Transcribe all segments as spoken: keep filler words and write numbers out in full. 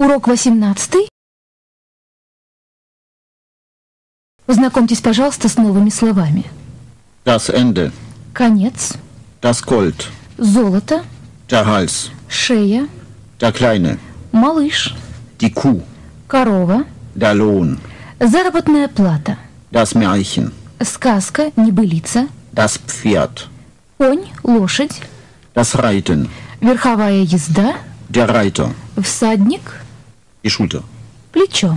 Урок восемнадцатый. Познакомьтесь, пожалуйста, с новыми словами. Das Ende. Конец. Das Gold. Золото. Der Hals. Шея. Der Kleine. Малыш. Die Kuh. Корова. Der Lohn. Заработная плата. Das Märchen. Сказка, небылица. Das Pferd. Конь, лошадь. Das Reiten. Верховая езда. Der Reiter. Всадник. Die Schulter. Плечо.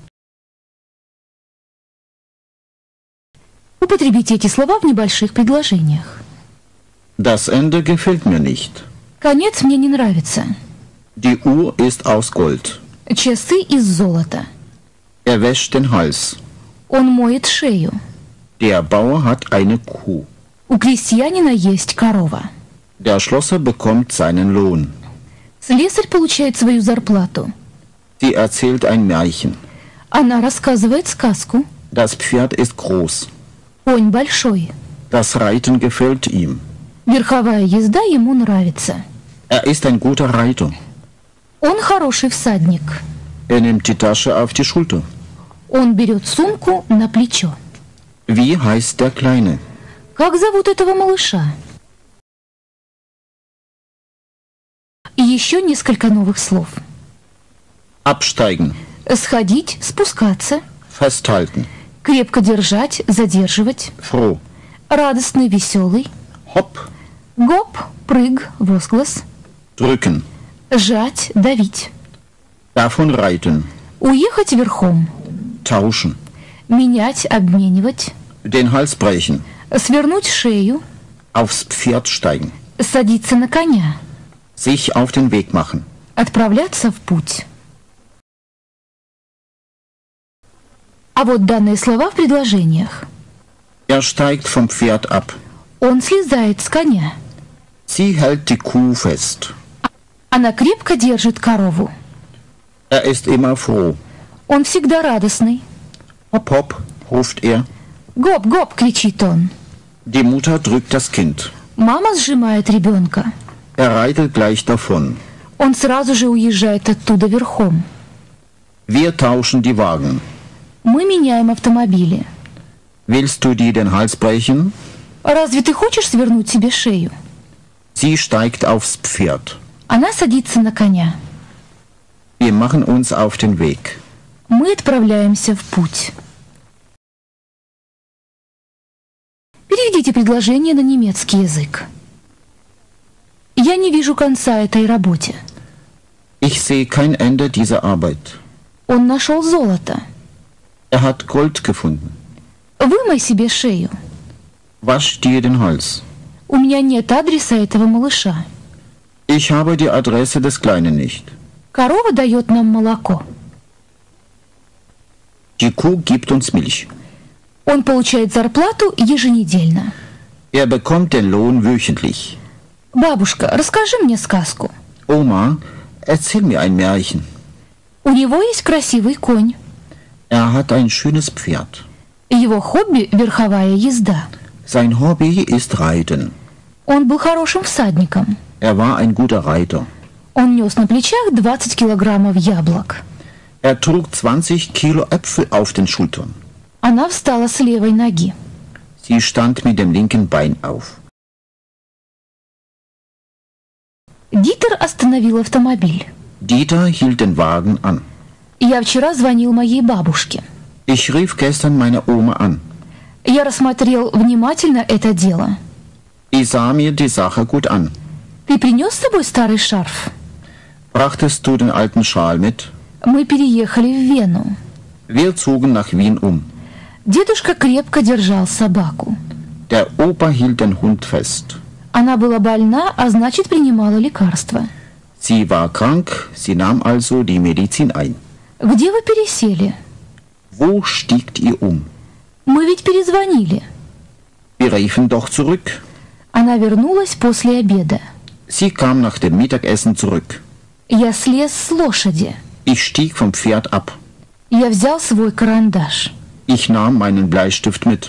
Употребите эти слова в небольших предложениях. Das Ende gefällt mir nicht. Конец мне не нравится. Die Uhr ist aus Gold. Часы из золота. Er wäscht den Hals. Он моет шею. Der Bauer hat eine Kuh. У крестьянина есть корова. Der Schlosser bekommt seinen Lohn. Слесарь получает свою зарплату. Sie erzählt ein Märchen. Она рассказывает сказку. Das Pferd ist groß. Конь большой. Das Reiten gefällt ihm. Верховая езда ему нравится. Er ist ein guter Reiter. Он хороший всадник. Er nimmt die Tasche auf die Schulter. Он берет сумку на плечо. Wie heißt der Kleine? Как зовут этого малыша? И еще несколько новых слов. Absteigen. Сходить, спускаться. Festhalten. Крепко держать, задерживать. Froh. Радостный, веселый. Hopp. Гоп, прыг, возглас. Drücken. Жать, давить. Davon reiten. Уехать верхом. Tauschen. Менять, обменивать. Den Hals brechen. Свернуть шею. Aufs Pferd steigen. Садиться на коня. Sich auf den Weg machen. Отправляться в путь. А вот данные слова в предложениях. Er steigt vom Pferd ab. Он слезает с коня. Sie hält die Kuh fest. Она крепко держит корову. Er ist immer froh. Он всегда радостный. Hopp, hopp, ruft er. Гоп, гоп, кричит он. Die Mutter drückt das Kind. Мама сжимает ребенка. Er reitet gleich davon. Он сразу же уезжает оттуда верхом. Wir tauschen die Wagen. Мы меняем автомобили. Willst du dir den Hals brechen? Разве ты хочешь свернуть себе шею? Sie steigt aufs Pferd. Она садится на коня. Wir machen uns auf den Weg. Мы отправляемся в путь. Переведите предложение на немецкий язык. Я не вижу конца этой работе. Ich sehe kein Ende dieser Arbeit. Он нашел золото. Er hat Gold gefunden. Вымой себе шею. Wasch dir den Hals. У меня нет адреса этого малыша. Ich habe die Adresse des Kleinen nicht. Корова дает нам молоко. Die Kuh gibt uns Milch. Он получает зарплату еженедельно. Er bekommt den Lohn wöchentlich. Бабушка, расскажи мне сказку. Oma, erzähl mir ein Märchen. У него есть красивый конь. Er hat ein schönes Pferd. Его хобби – верховая езда. Sein Hobby ist Reiten. Он был хорошим всадником. Er war ein guter Reiter. Он нес на плечах двадцать килограммов яблок. Er trug zwanzig Kilo Äpfel auf den Schultern. Она встала с левой ноги. Sie stand mit dem linken Bein auf. Дитер остановил автомобиль. Dieter hielt den Wagen an. Я вчера звонил моей бабушке. Ich rief gestern meine Oma an. Я рассмотрел внимательно это дело. Ich sah mir die Sache gut an. Ты принес с собой старый шарф? Brachtest du den alten Schal mit? Мы переехали в Вену. Wir zogen nach Wien um. Дедушка крепко держал собаку. Der Opa hielt den Hund fest. Она была больна, а значит, принимала лекарства. Sie war krank, sie nahm also die Medizin ein. Где вы пересели? Wo stiegt ihr um? Мы ведь перезвонили. Wir riefen doch zurück. Она вернулась после обеда. Sie kam nach dem Mittagessen zurück. Я слез с лошади. Ich stieg vom Pferd ab. Я взял свой карандаш. Ich nahm meinen Bleistift mit.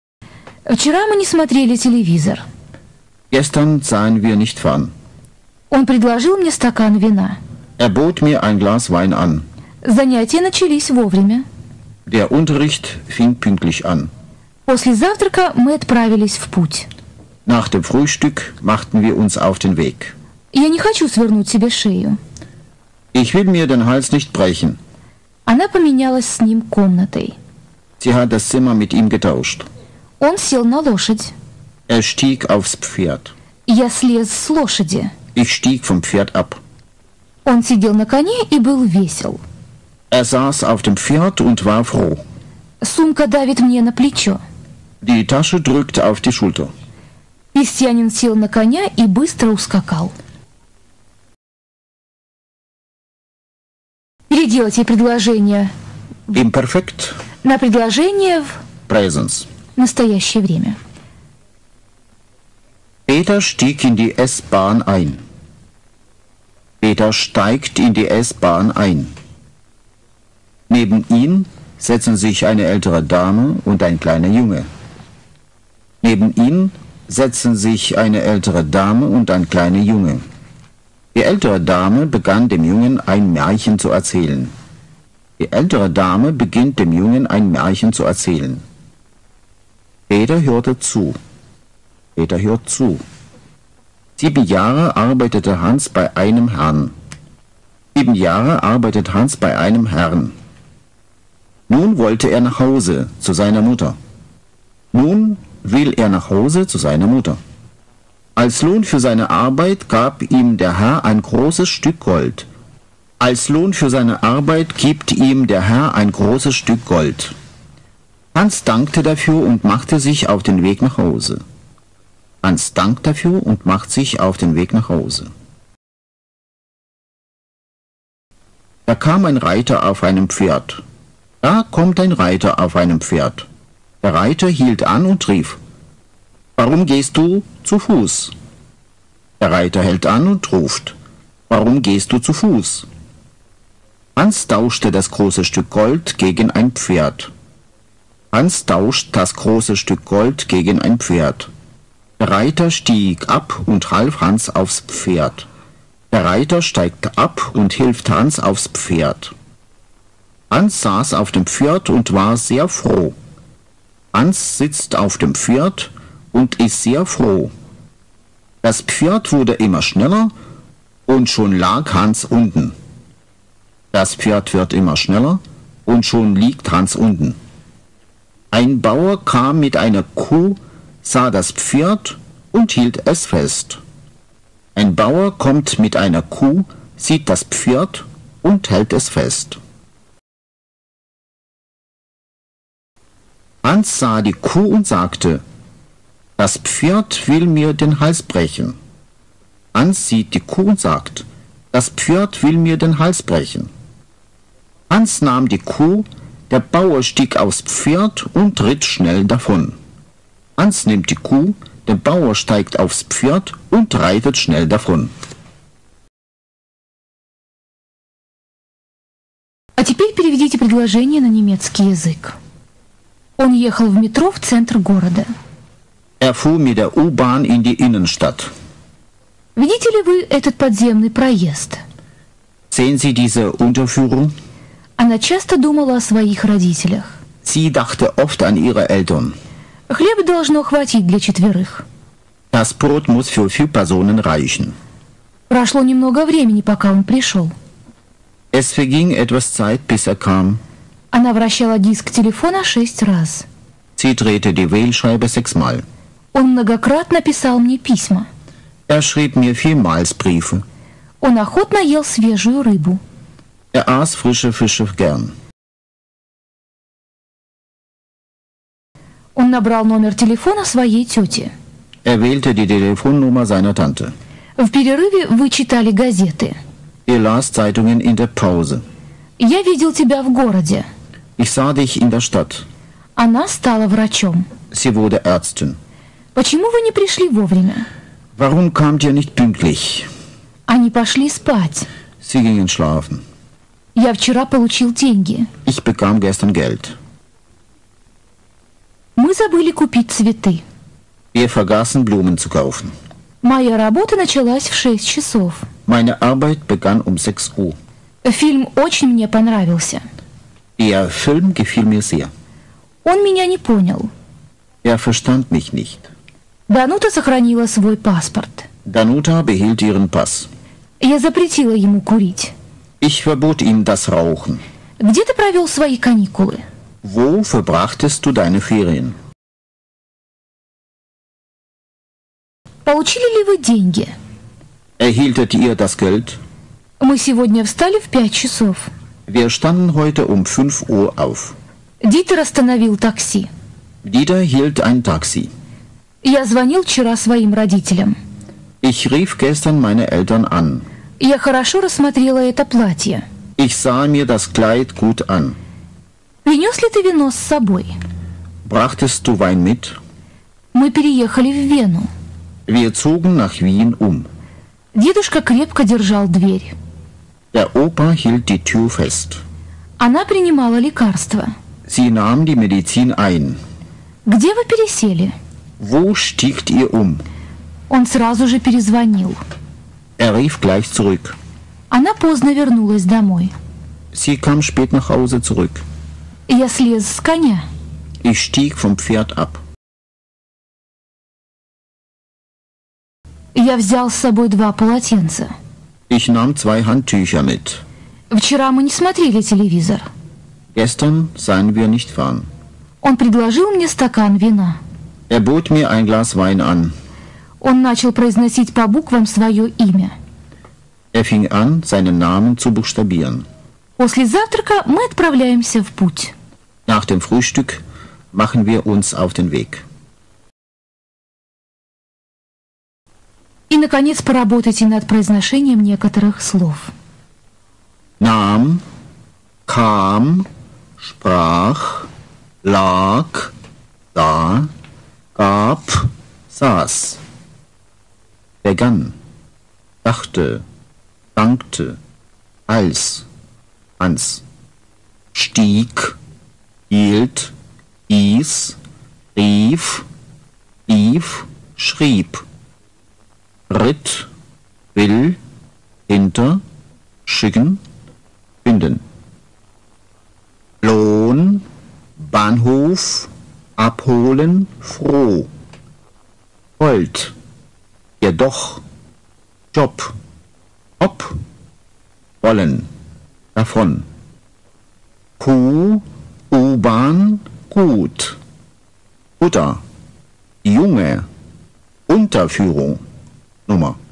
Вчера мы не смотрели телевизор. Gestern sahen wir nicht fern. Он предложил мне стакан вина. Er bot mir ein Glas Wein an. Занятия начались вовремя. Der Unterricht fing pünktlich an. После завтрака мы отправились в путь. Nach dem Frühstück machten wir uns auf den Weg. Я не хочу свернуть себе шею. Ich will mir den Hals nicht brechen. Она поменялась с ним комнатой. Sie hat das Zimmer mit ihm getauscht. Он сел на лошадь. Er stieg aufs Pferd. Я слез с лошади. Ich stieg vom Pferd ab. Он сидел на коне и был весел. Er saß auf dem Pferd und war froh. Сумка давит мне на плечо. Die Tasche drückte auf die Schulter. Крестьянин сел на коня и быстро ускакал. Переделайте предложение Imperfekt. на предложение в Präsens. настоящее время. Peter stieg in die S-Bahn ein. Peter steigt in die S-Bahn ein. Neben ihm setzen sich eine ältere Dame und ein kleiner Junge. Neben ihm setzen sich eine ältere Dame und ein kleiner Junge. Die ältere Dame begann dem Jungen ein Märchen zu erzählen. Die ältere Dame beginnt dem Jungen ein Märchen zu erzählen. Peter hörte zu. Peter hört zu. Sieben Jahre arbeitete Hans bei einem Herrn. Sieben Jahre arbeitet Hans bei einem Herrn. Nun wollte er nach Hause zu seiner Mutter. Nun will er nach Hause zu seiner Mutter. Als Lohn für seine Arbeit gab ihm der Herr ein großes Stück Gold. Als Lohn für seine Arbeit gibt ihm der Herr ein großes Stück Gold. Hans dankte dafür und machte sich auf den Weg nach Hause. Hans dankt dafür und macht sich auf den Weg nach Hause. Da kam ein Reiter auf einem Pferd. Da kommt ein Reiter auf einem Pferd. Der Reiter hielt an und rief: Warum gehst du zu Fuß? Der Reiter hält an und ruft: Warum gehst du zu Fuß? Hans tauschte das große Stück Gold gegen ein Pferd. Hans tauscht das große Stück Gold gegen ein Pferd. Der Reiter stieg ab und half Hans aufs Pferd. Der Reiter steigt ab und hilft Hans aufs Pferd. Hans saß auf dem Pferd und war sehr froh. Hans sitzt auf dem Pferd und ist sehr froh. Das Pferd wurde immer schneller und schon lag Hans unten. Das Pferd wird immer schneller und schon liegt Hans unten. Ein Bauer kam mit einer Kuh, sah das Pferd und hielt es fest. Ein Bauer kommt mit einer Kuh, sieht das Pferd und hält es fest. Hans sah die Kuh und sagte: Das Pferd will mir den Hals brechen. Hans sieht die Kuh und sagt: Das Pferd will mir den Hals brechen. Hans nahm die Kuh, der Bauer stieg aufs Pferd und ritt schnell davon. Hans nimmt die Kuh, der Bauer steigt aufs Pferd und reitet schnell davon. А теперь переведите предложение на немецкий язык. Он ехал в метро в центр города. Er fuhr mit der U-Bahn in die Innenstadt. Видите ли вы этот подземный проезд? Sehen Sie diese Unterführung? Она часто думала о своих родителях. Sie dachte oft an ihre Eltern. Хлеба должно хватить для четверых. Das Brot muss für vier Personen reichen. Прошло немного времени, пока он пришел. Es verging etwas Zeit, bis er kam. Она вращала диск телефона шесть раз. Sie drehte die Wählscheibe sechsmal. Он многократно писал мне письма. Er schrieb mir vielmals Briefe. Он охотно ел свежую рыбу. Er aß frische Fische gern. Он набрал номер телефона своей тети. Er wählte die Telefonnummer seiner Tante. В перерыве вы читали газеты. Ihr las Zeitungen in der Pause. Я видел тебя в городе. Ich sah dich in der Stadt. Она стала врачом. Sie wurde Ärztin. Почему вы не пришли вовремя? Warum kamt ihr nicht pünktlich? Они пошли спать. Sie gingen schlafen. Я вчера получил деньги. Ich bekam gestern Geld. Мы забыли купить цветы. Wir vergaßen Blumen zu kaufen. Моя работа началась в шесть часов. Meine Arbeit begann um sechs Uhr. Фильм очень мне понравился. Der Film gefiel mir sehr. Он меня не понял. Er verstand mich nicht. Данута сохранила свой паспорт. Danuta behielt ihren Pass. Я запретила ему курить. Ich verbot ihm das Rauchen. Где ты провел свои каникулы? Wo verbrachtest du deine Ferien? Получили ли вы деньги? Erhieltet ihr das Geld? Мы сегодня встали в пять часов. Wir standen heute um fünf Uhr auf. Дитер остановил такси. Dieter hielt ein Taxi. Я звонил вчера своим родителям. Ich rief gestern meine Eltern an. Я хорошо рассмотрела это платье. Ich sah mir das Kleid gut an. Принес ли ты вино с собой? Brachtest du Wein mit? Мы переехали в Вену. Wir zogen nach Wien um. Дедушка крепко держал дверь. Der Opa hielt die Tür fest. Она принимала лекарства. Sie nahm die Medizin ein. Где вы пересели? Wo stiegt ihr um? Он сразу же перезвонил. Er rief gleich zurück. Она поздно вернулась домой. Sie kam spät nach Hause zurück. Я слез с коня. Ich stieg vom Pferd ab. Я взял с собой два полотенца. Ich nahm zwei Handtücher mit. Вчера мы не смотрели телевизор. Gestern sahen wir nicht fern. Он предложил мне стакан вина. Er bot mir ein Glas Wein an. Он начал произносить по буквам свое имя. Er fing an, seinen Namen zu buchstabieren. После завтрака мы отправляемся в путь. Nach dem Frühstück machen wir uns auf den Weg. И, наконец, поработайте над произношением некоторых слов. Nahm, kam, sprach, lag, sah, gab, saß. Begann, dachte, dankte, als, ans. Stieg, hielt, hieß, rief, rief, schrieb. Ritt, will, hinter, schicken, finden. Lohn, Bahnhof, abholen, froh. Wollt, jedoch, Job, ob, wollen, davon. Kuh, U-Bahn, gut. Butter, Junge, Unterführung, Nummer.